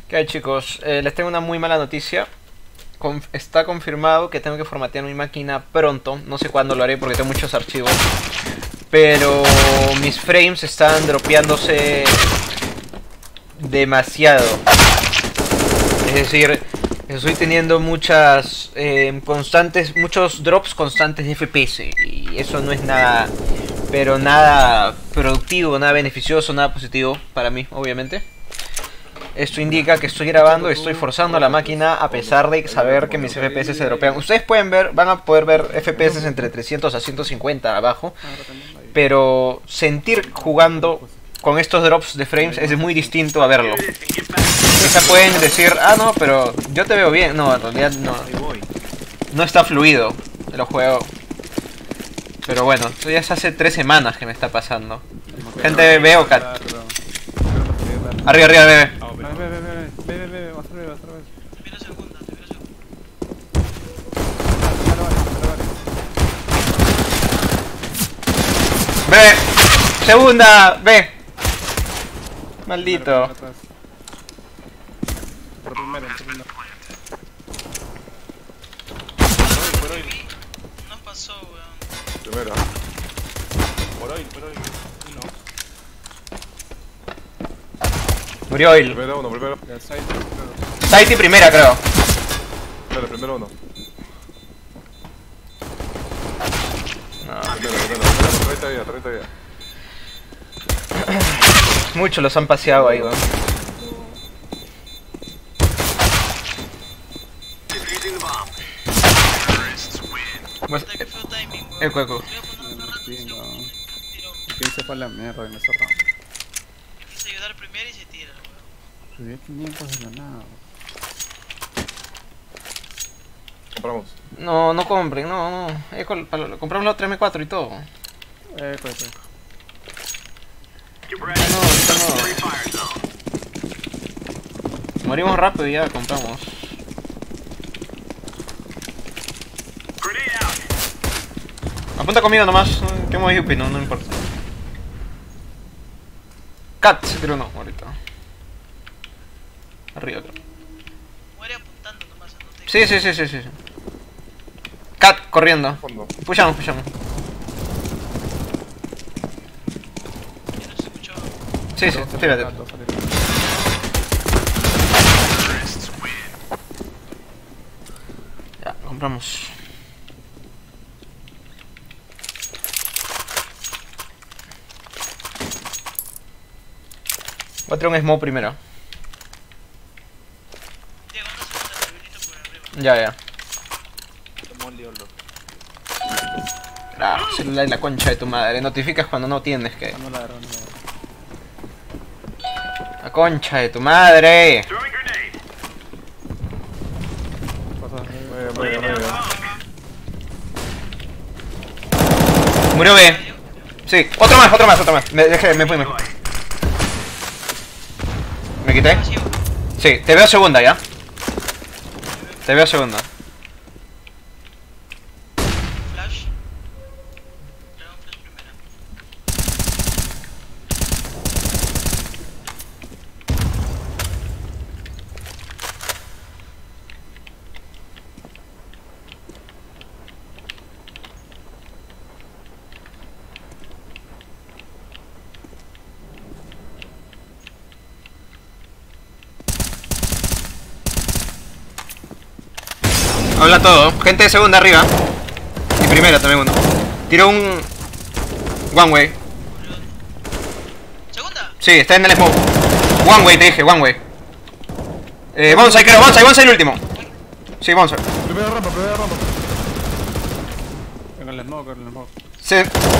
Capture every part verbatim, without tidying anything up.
¿Qué hay, chicos? Eh, les tengo una muy mala noticia. Conf está confirmado que tengo que formatear mi máquina pronto. No sé cuándo lo haré porque tengo muchos archivos. Pero mis frames están dropeándose demasiado. Es decir, estoy teniendo muchas eh, constantes, muchos drops constantes de F P S. Y eso no es nada, pero nada productivo, nada beneficioso, nada positivo para mí, obviamente. Esto indica que estoy grabando y estoy forzando la máquina a pesar de saber que mis F P S se dropean. Ustedes pueden ver, van a poder ver F P S entre trescientos a ciento cincuenta abajo. Pero sentir jugando con estos drops de frames es muy distinto a verlo. Quizá pueden decir, ah no, pero yo te veo bien. No, en realidad no. No está fluido el juego. Pero bueno, esto ya es hace tres semanas que me está pasando. Gente, veo cat. Arriba, arriba, bebé. Ve, ve, ve, ve, ve, ve, ve, vas a ver, vas a ver. Te miro segunda, te miro segunda. Ve, segunda, ve. Maldito. Por primero, por primero. Por hoy. No pasó, weón. Primero. Por hoy, por hoy. Uno. Murió Oil. Primero uno, primero. Ya, side, primero. Saiti primera, creo. Primero, primero uno. No. Primero, primero, primero. treinta días, treinta días. Muchos los han paseado ahí, weón. Pues, Puta, qué feo timing, weón. eco, eco. Le voy a poner un rato y se lo No. tiro. ¿Qué hice para la mierda en esa round? Quise ayudar primero y se tira, weón. Subí quinientos de la nada. Compramos. No, no compren, no, no. Eco, para- compramos la otra M cuatro y todo. Eh, pues, pues. No, ahorita no. Morimos rápido y ya compramos. Apunta conmigo nomás, que me voy no, no importa. Cat, se tiró uno ahorita. Arriba, creo. Muere apuntando nomás, no te... Sí, sí, sí, sí, sí. Cat, corriendo. Fondo. Pushamos, pushamos. Yo no escucho. Sí, sí, tírate. Gato, sale. Ya, compramos. Voy a tirar un smoke primero. Diego, no se manda el nivelito por arriba. Ya, ya. Tomó liolo. Ah, celular y la concha de tu madre. Notificas cuando no tienes que. Ah, no la agarró, no la agarró. La concha de tu madre. Pasa, Muy bien, muy bien, muy bien. Murió B. Sí, otro más, otro más, otro más. Me dejé, me fui, me fui. ¿Me quité? Pasivo. Sí, te veo segunda ya. Te veo segunda. Flash. Dragon flash primera. Habla todo. Gente de segunda arriba. Y primera también uno. Tiró un... One way. Segunda. Sí, está en el smoke. One way, te dije, one way. Eh, Bonsai creo, Bonsai, Bonsai el último. Sí, Bonsai. Primera rampa, primera rampa. con el smoke, con el smoke. Sí.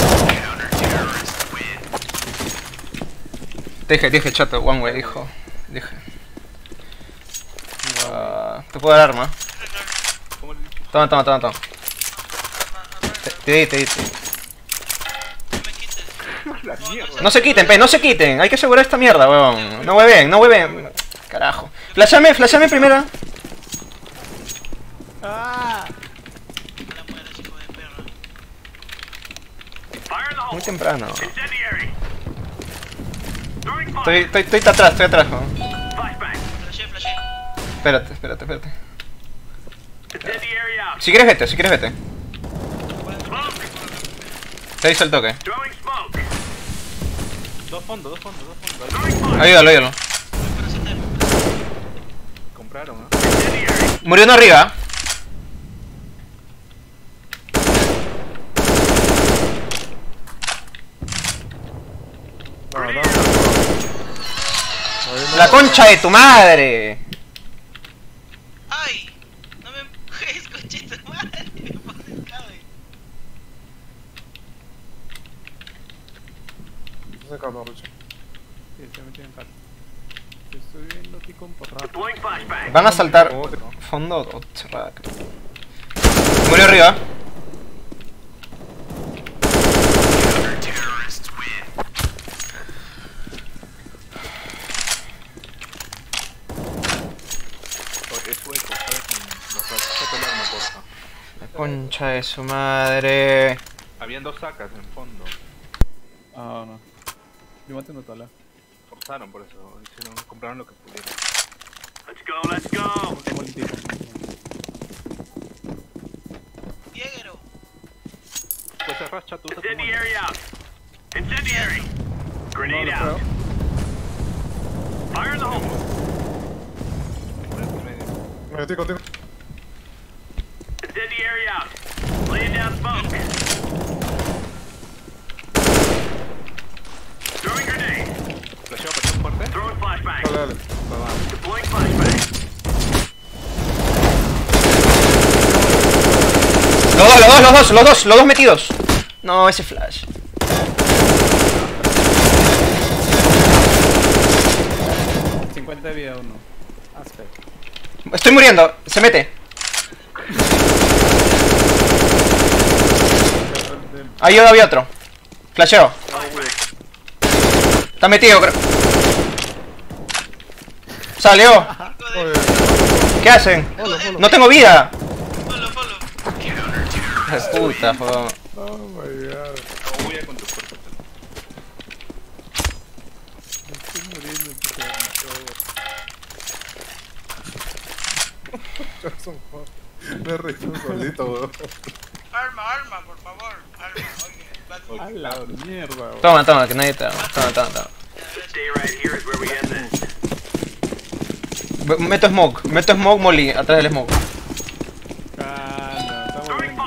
Te dije, te dije, chato, one way, dijo. Dije. Ah, te puedo dar arma. Toma, toma, toma, toma. Te, te di, te di. te di. No me quites. La mierda. No se quiten, pe, no se quiten. Hay que asegurar esta mierda, weón. No hueven, no hueven. Carajo. Flashame, flashame primero. ¡Ah! La mueres, hijo de perra. Muy temprano. Estoy, estoy, estoy atrás, estoy atrás, weón. Flashé, flashé. Espérate, espérate, espérate. Si quieres vete, si quieres vete. Te hice el toque. Dos fondos, dos fondos, dos fondos. Ayúdalo, ayúdalo. Compraron, ¿eh? Murió uno arriba. No, no. La concha de tu madre. ¡Ay! No me empujes, conchita madre. Me pones cabe. Se calma, Rucho. Sí, se metió en casa. Yo estoy viendo aquí con por rato. Van a saltar. Fondo o cerrada. Murió arriba. Es hueco, ¿sabes? Con los rachos del arma, porfa. La concha de su madre. Habían dos sacas en fondo. Ah, no. Yo maté una tabla. Forzaron por eso, hicieron, compraron lo que pudieron. Tengo el tipo. Diegero. Pues se racha, tú usas tu mano. No, lo creo. Por el medio. Me tico, tico. Flasheo, presión fuerte. Dale, dale. Los dos, los dos, los dos, los dos, los dos metidos. No, ese flash. cincuenta de vida uno. Aspect. Estoy muriendo, se mete. Ahí había otro. Flasheo. Está metido, creo. Salió. Oye, ¿Qué hacen? Joder, No tengo vida. follow, follow. Hijo de puta, joder. oh my god. No huye con tu cuerpo. Estoy muriendo, puto. Me reí solito, weón. Arma, arma, por favor. Arma, oye. Bad- A la mierda, weón. Toma, toma, que nadie te da. Toma, toma, toma. Meto smoke, meto smoke molly atrás del smoke. Calma, estamos bien.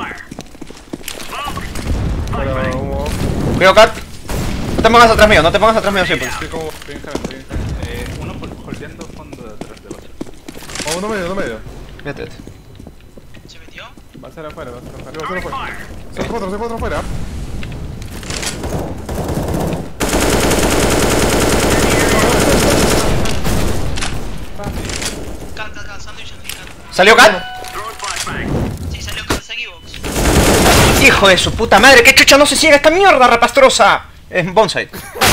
Pero, humo. Cuidado, Cat. No te pongas atrás mío, no te pongas atrás mío siempre. Sí, como. Estoy en heaven, estoy en heaven. Eh, uno por- holdeando fondo de atrás de los. Oh, uno medio, uno medio. Vete, vete. ¿Se metió? Va a ser afuera, va a ser afuera. Digo, se lo fue. Se cuatro, se cuatro afuera. Cal, cal, cal, sandwich, sandwich, cal. ¿Salió Cat? Sí, salió cal, está Xbox. Hijo de su puta madre, ¿qué chucha no se ciega esta mierda, rapastrosa? Es bonsai.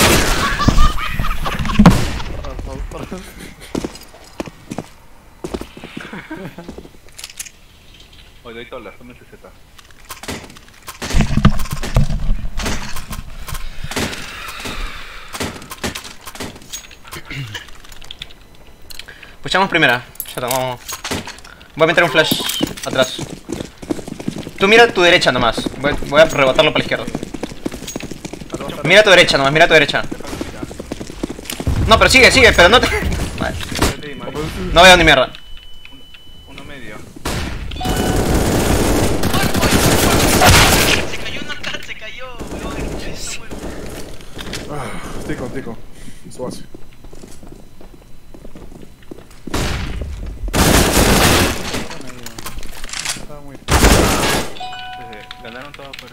Oye, doy todas, tome C Z. Puchamos primera. Ya tomamos. Voy a meter un flash atrás. Tú mira a tu derecha nomás. Voy, voy a rebotarlo para la izquierda. Mira a tu derecha nomás, mira a tu derecha. No, pero sigue, sigue, pero no te... Vale. No veo ni mierda. Uno medio. Se cayó una cat, se cayó, weón. Está bueno. Ah, tico, tico. Suazo. Estaba muy... Eh, ganaron todo afuera.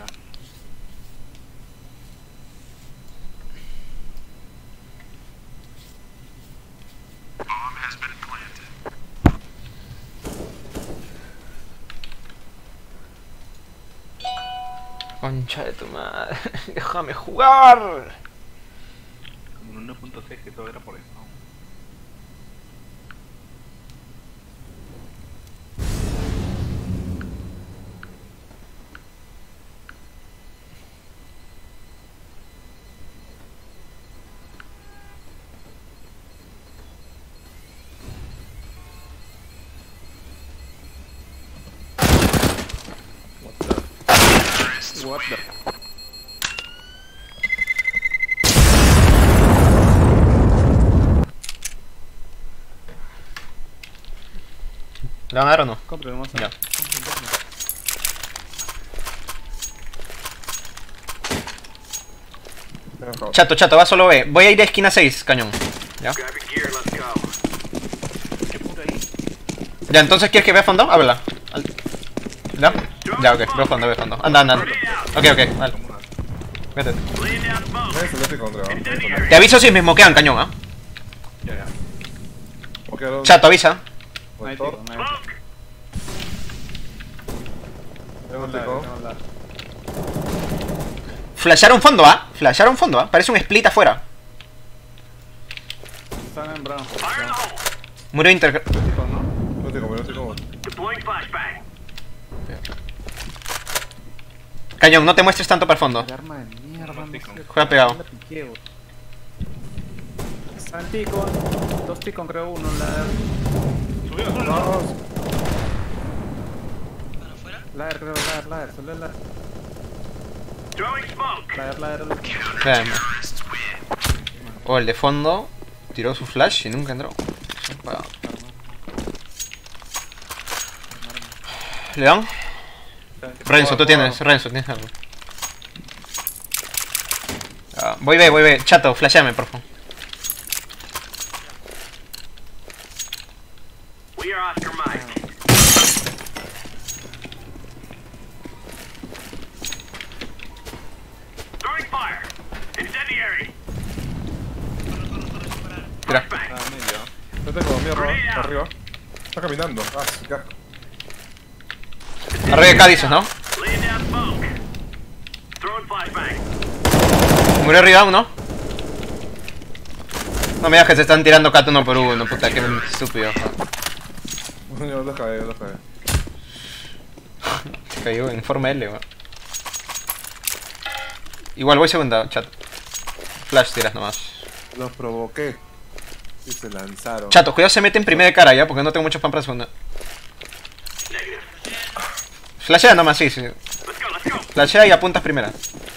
Concha de tu madre. Déjame jugar. Como en uno punto seis que todo era por eso. What the... ¿Le van a dar o no? Compre nomás. Ya. Venga, cabrón. Chato, chato, va solo B. Voy a ir a esquina seis, cañón. ¿Ya? ¿Qué puta ahí? Ya, entonces, ¿quieres que vea fondo? Háblala. Al- ¿Ya? Ya, ok, veo fondo, veo fondo. Anda, anda. Ok, ok, vale. Vete. Ese es el contra. Te aviso si me smokean, cañón, ¿ah? Ya, ya. Ok, ahora- Chato, avisa. No hay Doctor. tico, no hay tico. Tengo un Tengo tico. la- tengo la- Flasharon fondo, ¿ah? Flasharon fondo, ¿ah? Parece un split afuera. Están en brown. Murió inter... Tico, ¿no? No tico, no tico. Cañón, no te muestres tanto para el fondo. El arma de mierda, no sé. Juega pegado. La piqué, güey. Están tico. Dos ticos, creo, uno. La... Subió, subió. No, ¿Para afuera? Ladder, creo, ladder, ladder, solo el ladder. Ladder, ladder, ladder. Espérame. Oh, el de fondo tiró su flash y nunca entró. Bueno. ¿Le dan? Renzo, tú tienes, Renzo, tienes algo. Ah, voy B, voy B. Chato, flashame, por favor. Tira. Ah, medio. yo tengo mierda. Está arriba. Está caminando. Ah, sí, qué asco. Arriba de K dices, ¿no? Murió arriba uno. No me digas que se están tirando K uno por uno, puta, que estúpido. Yo lo caí, yo lo caí. Se cayó en forma L, weón. Igual voy segunda, chat. Flash tiras nomás. Los provoqué. Y se lanzaron. Chato, cuidado se mete en primera de cara ya, porque no tengo mucho pan para segunda. Flashea nomás, sí, sí. Flashea y apuntas primera.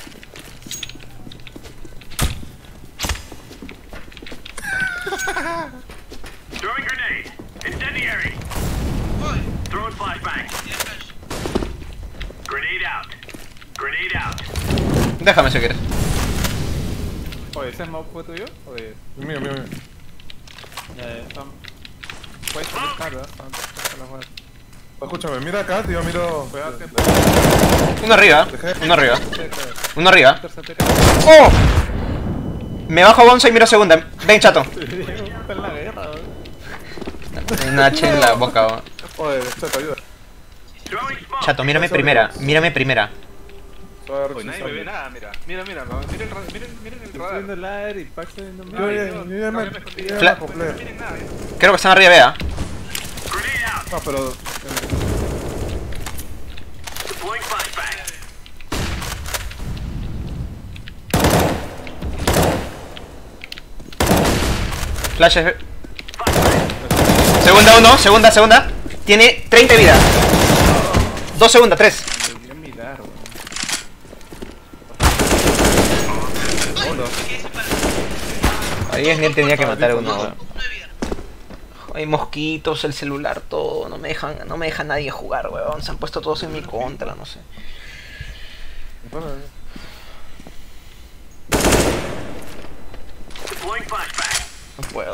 Déjame si quieres. Oye, ¿ese mouse fue tuyo? Oye, Mío, mío, mío. ya, ya, están... Puedes poner carga, están... están las jugadas. Escúchame, mira acá, tío, miro. Cuidado que... Uno arriba, uno arriba, Tercera, uno arriba. tercera. ¡Oh! Me bajo Bonza y miro segunda. Ven, chato. Está en la guerra, güey. Un H en la boca, weón. Oye, chato, ayuda. Chato, mírame primera, mírame primera. Suave, Oye, nadie me ve nada, mira. Mira, mira, no, miren el, ra- miren, miren el Estoy radar. viendo el ladder y Pax está viendo... Yo ya, yo ya me. yo me escondí. yo ya Fla- me acoplé. No miren nada, ¿eh? Creo que están arriba, vea. No, pero. Flash es... Segunda uno, segunda, segunda. Tiene treinta de vida. Dos segundas, tres. Me olvidé mirar, güey. Ahí es él tenía que matar a uno, weón. Uno de vida. Hay mosquitos, el celular, todo. No me dejan, no me deja nadie jugar, weón. Se han puesto todos en mi contra, no sé. No puedo.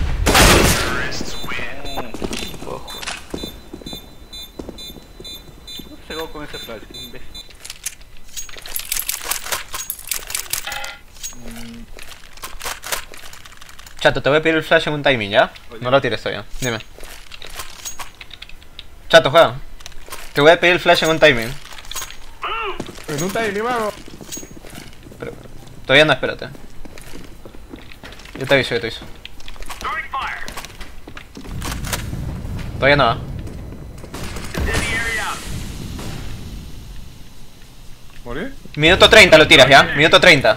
No puedo jugar. Llegó con ese flash, imbécil. Chato, te voy a pedir el flash en un timing, ¿ya? Oye. No lo tires todavía, dime. Chato, juega. Te voy a pedir el flash en un timing. En un tiny, vamos. Pero, todavía no, espérate. Yo te aviso, yo te aviso. Todavía no, ¿eh? ¿Morí? Minuto treinta lo tiras, ¿ya? Minuto treinta.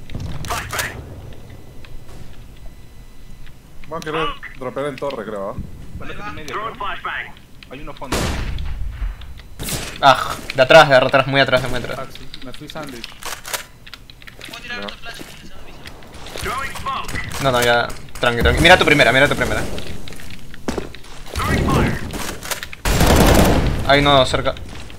Vamos a querer dropear en torre, creo. ¿eh? Ponete en medio, bro. Hay uno fondo. Ah, de atrás, de atrás, muy atrás, muy atrás. Taxi. Me fui sándwich. Voy a tirar No. otro flash si les avisa. No, no, ya. Tranqui, tranqui. Mira tu primera, mira tu primera. Hay uno cerca.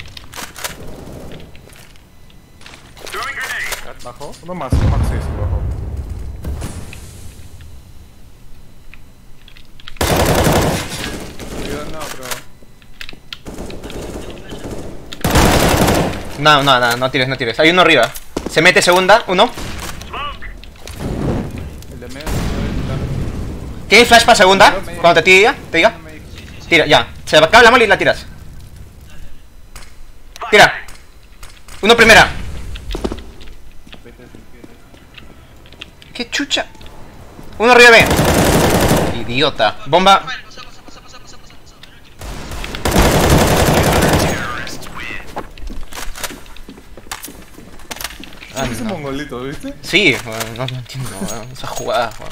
¿Bajó? Uno más, uno más, sí, sí, bajo. Yo no, pero... No, no, no, no tires, no tires. Hay uno arriba. Se mete segunda, uno. El de medio se puede quitar. ¿Tienes flash para segunda? Cuando te diga, te diga. No me dijo. Tira, ya. Se acaba la mole y la tiras. Tira. Uno primera. Vete, vete. ¿Qué chucha? Uno arriba, ve. Idiota. Bomba. Pasa, pasa, pasa, pasa, pasa, pasa, pasa. Ah, Ese no. mongolito, ¿viste? Sí, bueno, no, no entiendo, weón. Esas jugadas, weón.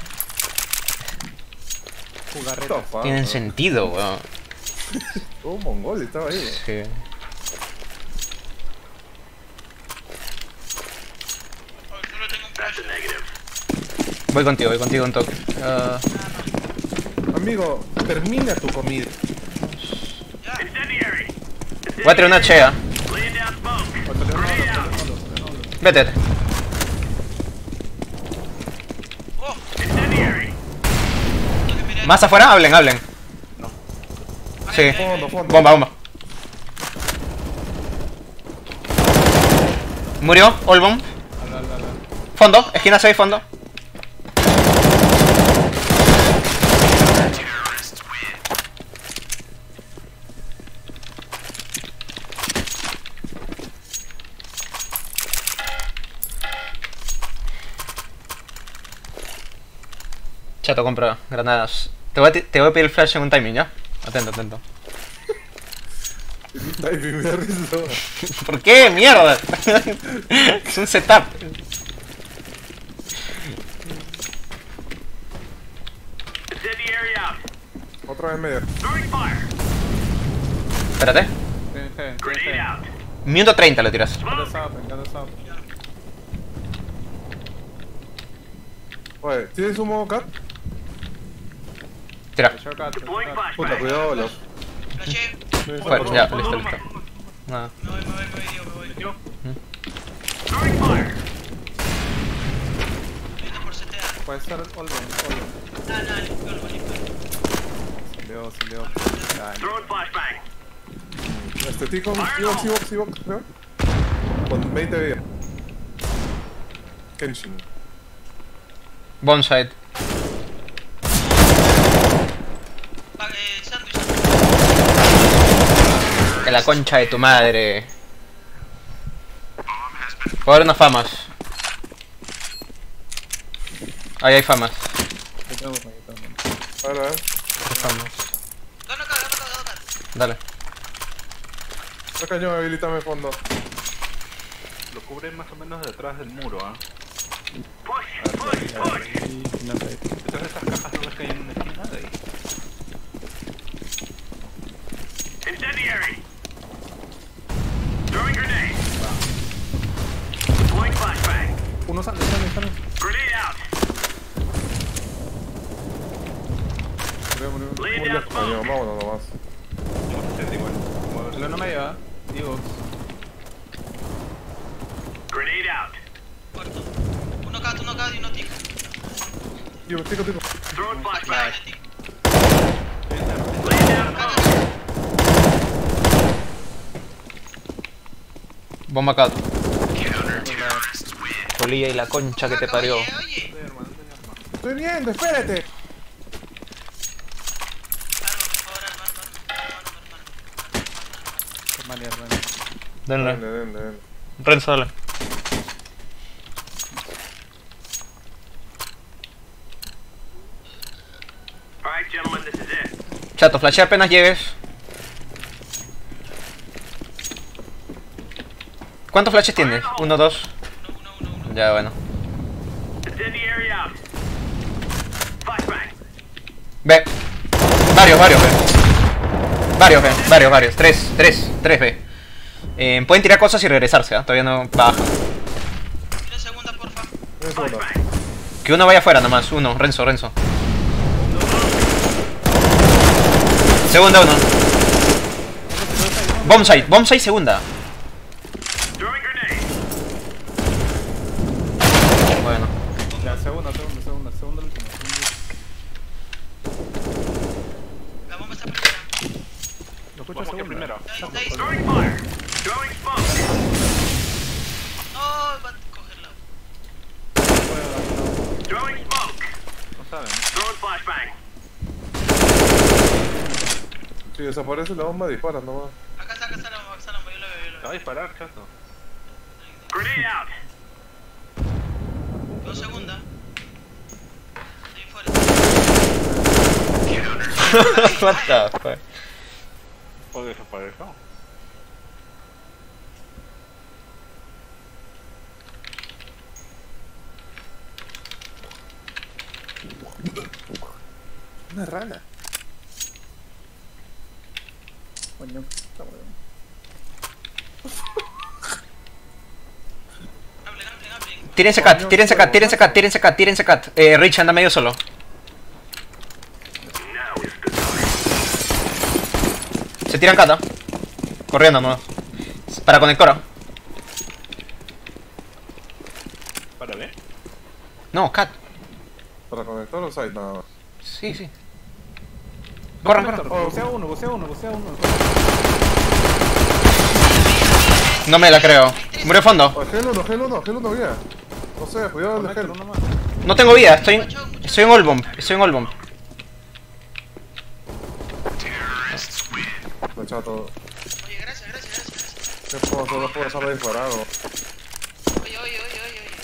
Jugarreta. What the fuck, Tienen weón? sentido, weón. Un mongol estaba ahí, weón. Sí. Oh, solo tengo un flash. Voy contigo, voy contigo un toque. Ah, Amigo, termina tu comida. voy a tirar una chea. Otro león, otro león, otro león. Vete, vete. Oh. Toque, mira. Más afuera, hablen, hablen. Sí. Fondo, fondo. Bomba, bomba. Murió, all bomb. Ala, ala, ala. Fondo, esquina seis, fondo. Chato, compra granadas. Te voy, a ti- te voy a pedir el flash en un timing, ¿ya? Atento, atento. Ay, me da risa. ¿Por qué? ¡Mierda! Es un setup. Otra vez medio. Espérate. Ten G, ten G. Minuto treinta lo tiras. Got us up, got us up. Oye, ¿tienes un modo cat? Tira. The shortcut, the shortcut. Puta, cuidado, los. Flashé. Bueno, ya, listo, listo. Nada. Me voy, me voy, me voy, Diego, me voy. Viendo por C T A. Puede ser Olven, Olven. Nada, nada, limpio, limpio. Salió, salió. Ya, Este tico, Evox, Evox, Evox, creo. Con veinte vidas. Kenshin. Bonside. Va, eh, sándwich. En la concha de tu madre. Voy a ver unas famas. Ahí hay famas. yo tengo, yo tengo. A ver, a ver. Hay famas. Gana acá, gana acá, gana acá. Dale. Está cañón, habilítame fondo. Lo cubre más o menos detrás del muro, ¿ah? Y no sé. Detrás de esas cajas no ves que hay una esquina de ahí. Uno sale, sale, sale. Murió, murió. Muy lejos, cañón, vámonos nomás. Vamos a hacer igual. Vamos a ver. El león no me lleva. Digo. Muerto. Uno acá, uno acá y uno tic. Tico, tico, tico. Flashbang, tic. Bomba acá. Polilla y la concha que te parió. Oye, oye. Estoy viendo, espérate. Arma, por favor, arma, arma, arma, arma, arma, arma, arma, arma, arma, arma, arma. Hermano, hermano. Denle. Denle, denle, denle. Renzo, dale. Chato, flashea apenas llegues. ¿Cuántos flashes tienes? Uno, dos. Uno, uno, uno, uno. Ya, bueno. Ve. Varios, varios, ve. Varios, ve. Varios, varios. Tres, tres, tres, ve. Eh, pueden tirar cosas y regresarse, ¿eh? Todavía no baja. Tira segunda, porfa. Una segunda. Que uno vaya afuera nomás, uno, Renzo, Renzo. Segunda uno. Bomb site, bomb site segunda. Bueno. Ya, segunda, segunda, segunda, segunda, última. La bomba está primera. Lo escucho Vamos que segunda. primero. Ahí, ahí. No, va a cogerla. No saben. Si desaparece la bomba, disparas nomás. Acá está, acá está la bomba, acá está la bomba. Yo la veo, yo la Te va a veo. disparar, chato. Dos segundas. Estoy fuera. What the fuck. O desapareció. Una rana. Coño, está bueno. Hablen, hablen, hablen. Tírense cat, tírense cat, tírense cat, tírense cat, tírense cat. Eh, Rich anda medio solo. Se tiran cat, ¿eh? Corriendo nomás. Para conectora. Para ver. No, cat. Para conectar los sites nada más. Sí, sí. Corran, corran. Oh, vocea uno, vocea uno, vocea uno. No me la creo. Murió fondo. Oh, G uno, G uno, G uno había. No sé, cuidado el Conéctalo G. nomás. No tengo vida, estoy, estoy en all bomb. Estoy en all bomb. Me chato. Oye, gracias, gracias, gracias, gracias. ¿Qué puedo hacer? No puedo estar disparado. Oye, oye, oye, oye, oye.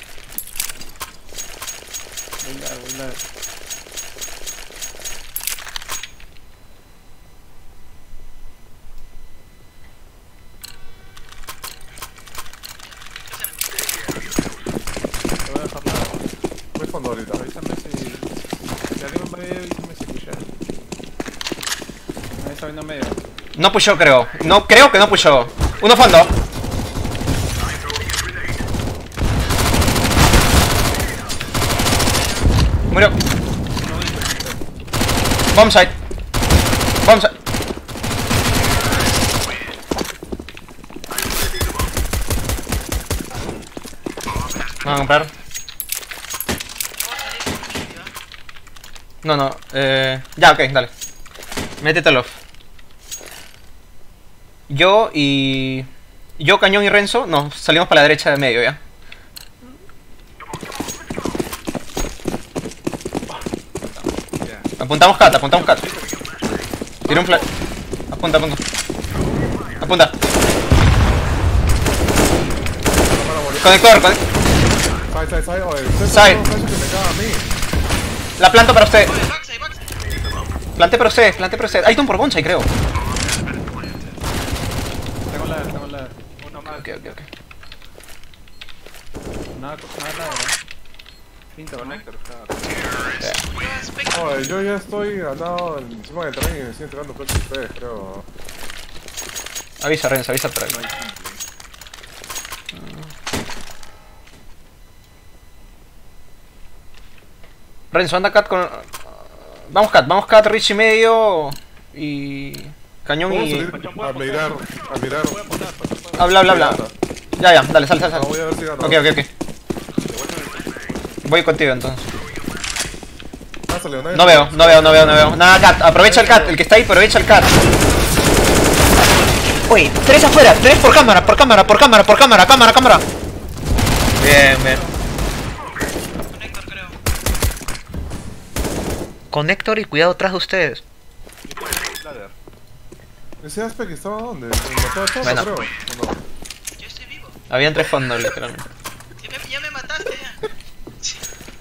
Voy a, voy a. Te voy a dejar nada. Voy fondo ahorita. Avísame si... Si alguien me ve, avísame si pushea. Ahí está viendo medio. No pushó, creo. No, creo que no pushó. Uno fondo. Murió. Bomb site. Bomb site. Vamos a comprar. Vamos a salir por medio, ¿ah? No, no. Eh, ya, ok, dale. Métetelo. Yo y... Yo, Cañón y Renzo nos salimos para la derecha de medio, ya. Apuntamos cat, apuntamos cat. Tira un flash. Apunta, apunta. Apunta. Conector, conector. Side, side, side. Oye, Side. side. No, que me caga a mí. La planto para usted. Oye, backside, backside. Plante para usted, plante para usted. Hay un por bonsai, creo. Tengo la, tengo la. Uno más. Ok, ok, ok. Nada, nada, nada, ¿verdad? Pinta, ¿no? Connector, claro. Yo aspecto. Oye, yo ya estoy ganado encima del tren y me estoy entregando flechas a ustedes, creo. Avisa, Renzo, avisa por ahí. Renzo, anda cat con... Vamos cat, vamos cat, Rich y medio. Y... Cañón ¿Puedo y... salir a mirar, a mirar? Habla, habla, habla. Ya, ya, dale, sal, sal, sal. No, voy a ver si gano. Ok, ok, ok. Voy contigo entonces. Pásale, nadie- No veo, no veo, no veo, no veo. Nada, cat, aprovecha el cat, el que está ahí, aprovecha el cat. Uy, tres afuera, tres por cámara, por cámara, por cámara, por cámara, cámara, cámara. Bien, bien. Conector, creo. Conector y cuidado atrás de ustedes. Ladder. Ese aspect estaba dónde? En la casa, Bueno. creo. ¿O no? Yo estoy vivo. Habían tres fondos, literalmente. Ya me, ya me mataste, ya. Sí.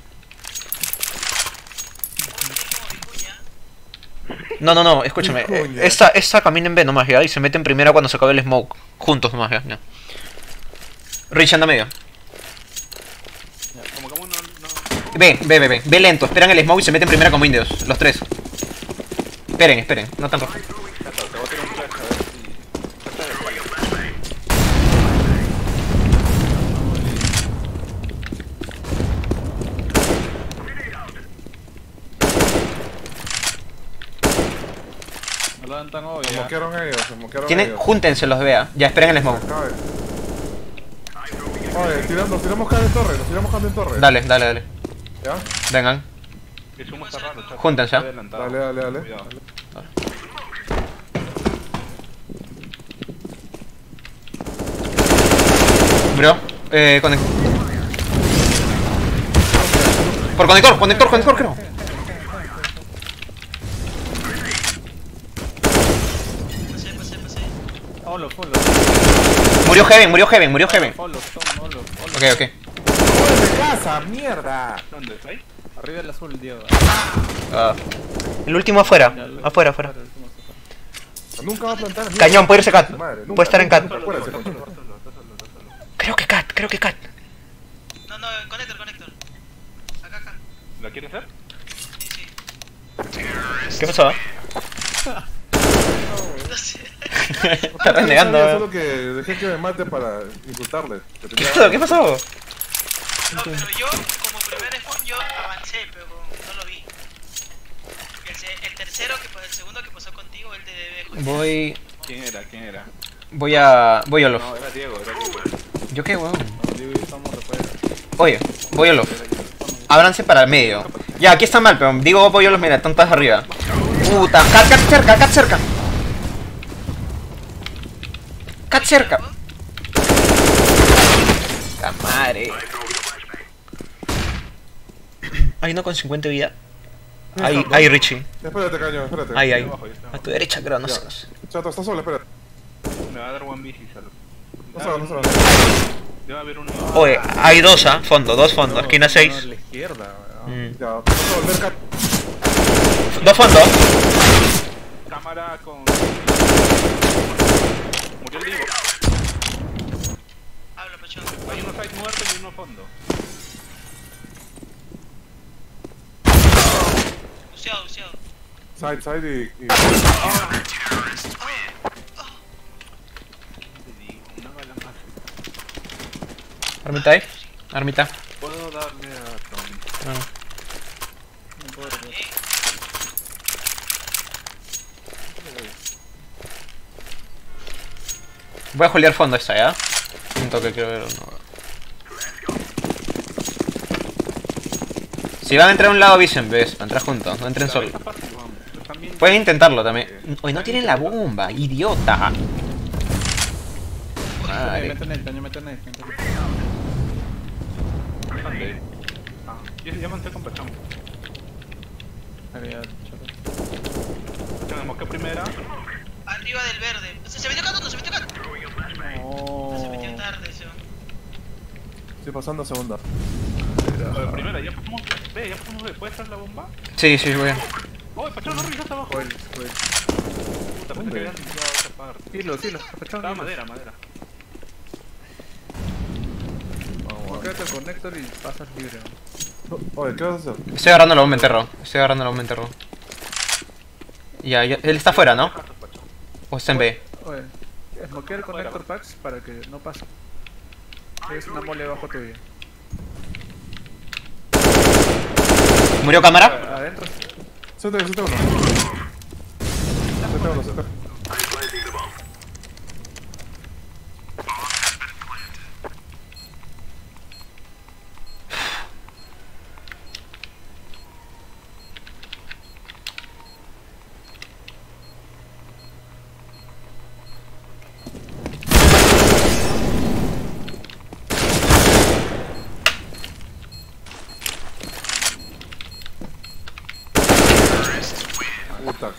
Como vicuña. No, no, no, escúchame. Coño. eh, Esta, esta camina en B nomás, ya. Y se mete en primera cuando se acabe el smoke. Juntos nomás, ya. ya. Rich anda medio. Ya, como que uno no. Ve, ve, ve, ve. Ve lento. Esperan el smoke y se meten primera como indios. Los tres. Esperen, esperen. No tan rápido. Chato, te voy a tirar un flash a ver si. Trata de fallar. plantan hoy. Se ya. moquearon ellos, se moquearon Tienen, ellos. júntense los vea. Ya, esperen el smoke. Cabe. Oye, tiramos, nos tiramos cada en torre, nos tiramos cada en torre. Dale, dale, dale. ¿Ya? Vengan. El humo está raro, chato. Júntense, Está ¿ah? adelantado. Dale, dale, dale. Cuidado. Bro, eh, conector. Por conector, conector, conector, creo. Pasé, pasé, pasé. Olo, follow. Murió Heaven, murió Heaven, murió Heaven. Follow, son, olo, follow. Ok, ok. ¡Joder, de casa, mierda! ¿Dónde está ahí? Arriba el azul, Diego. Ah. El último afuera, Ya, lo- afuera, afuera. el último está afuera. Nunca va a plantar. mierda. Cañón, puede irse Cat. Madre, nunca, Puede estar en nunca, Cat. nunca, acuérdense, coño. Está solo, está solo, está solo. Creo que Cat, creo que Cat. No, no, conector, conector. Acá, acá. ¿La quieres hacer? Sí, sí. ¿Qué pasó? No sé. Está Yo renegando. sabía solo que dejé que me mate para insultarle. que ¿Qué tenía- pasó? ¿Qué pasó? No, pero yo, como primer spawn, yo avancé, pero no lo vi. El, se- el tercero, que pues, el segundo que pasó contigo, el de Debejo. Voy. ¿Quién era? ¿Quién era? Voy a. Voy a Olof. No, era Diego, era Diego. ¿Yo qué, weón? No, Diego y yo estamos refuera. Oye, voy a Olof. Ábranse para el medio. Ya, aquí está mal, pero digo voy a Olof, mira, están todas arriba. Puta, Cat, Cat cerca, Cat cerca. Cat cerca. La madre. Hay uno con cincuenta de vida. Ahí, ahí, Richie. Espérate, cañón, espérate. Ahí, ahí. Abajo, ahí está. A tu derecha, creo, no Ya. sé. no sé. Chato, estás solo, espérate. Me va a dar one bici solo. No solo, no solo. Debe haber uno. Oye, hay dos, ¿ah? Fondo, dos fondos, No, esquina no, seis. a la izquierda, weón. Mm. Ya, vamos a volver Cat. Dos fondos. Cámara con. Murió el Diego. Habla, pachón. Hay uno side muerto y uno fondo. Buceado, buceado. Side, side y. y... Te digo, una bala más. Armita ahí. Armita. Puedo darle a Tommy. No. No puedo recuperar. Eh, Voy a juliar fondo esta, ¿ya? Un toque, quiero ver uno. Si van a entrar a un lado, avisen, ves, para entrar juntos, no entren solos. Está fácil, vamos. Están bien. Pueden intentarlo también. Hoy no tienen la bomba, idiota. Eh, Madre. mete en el caño, mete en el caño. Bastante. Ah, yo ya monté con Pachón. Ahí, ya, chato. Tenemos que primera. arriba del verde. O sea, se metió Cat, no se metió Cat. Se metió No. tarde, eso. Estoy pasando a segunda. Pero primera, ya pasamos. Ve, ya pasamos. Ve. ¿Puedes traer la bomba? Sí, sí, voy a... Oh, Pachón, no revisaste abajo. Joder, joder. Puta, pensé que habías limpiado esa parte. Hilo, hilo. Estaba madera, madera. Quédate el conector y pasas libre. Oye, ¿qué vas a hacer? Estoy agarrando la bomba en terror. Estoy agarrando la bomba en terror. Ya, ya, él está afuera, ¿no? Casos, Pachón. O está en B. Oye, desbloquea el conector packs para que no pase. Es una mole abajo tuya. ¿Murió cámara? Adentro. Z, Z uno. Z uno, Z. Puta.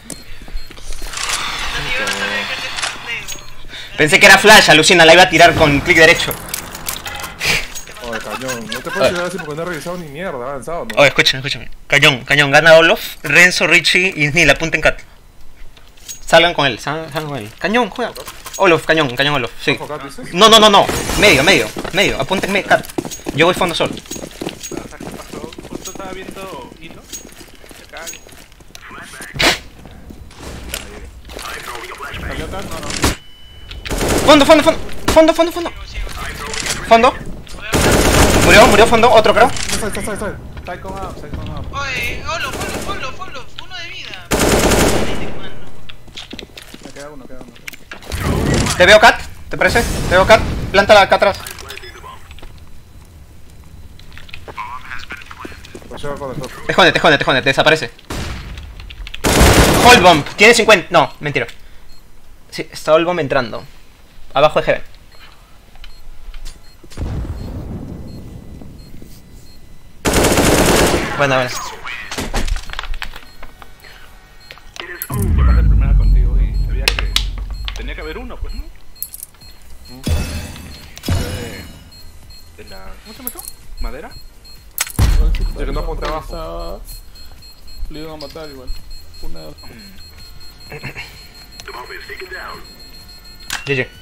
Pensé que era flash, alucina, la iba a tirar con clic derecho. Oye, cañón. No te puedes tirar así porque no he revisado ni mierda, ha avanzado, ¿no? Oye, escúchame, escúchame. Cañón, cañón, gana Olof, Renzo, Richie y Snil, apunten Cat. Salgan con él, salgan, salgan con él. Cañón, juega. Olof, cañón, cañón Olof, sí. ¿Ojo, Cat, dices? No, no, no, no. Medio, medio, medio. Apúntenme, Cat. Yo voy fondo solo. O sea, ¿qué pasó? Justo estaba viendo hilo. Acá. ¿Salió acá? No, no. Fondo, fondo, fondo. Fondo, fondo, fondo. Fondo. Murió, murió fondo, otro creo. Está, está, está, está. Side con up, side con up. Oye, Olo, Olo, Olo, Olo, uno de vida. Mano. uno, queda uno. Te veo, Cat, ¿te parece? Te veo, Cat, plántala acá atrás. Va a llegar con el top. Escóndete, escóndete, escóndete, desaparece. Hold bomb, tiene cincuenta. No, mentira. Sí, está Hold bomb entrando. Abajo de Heaven. Buena, buena. Yo pasé primero contigo y sabía que tenía que haber uno, pues, ¿no? De, de la... ¿Cómo se llama eso? ¿Madera? Igual si que no apunte abajo. estaba- Le iban a matar igual. Una de dos. G G.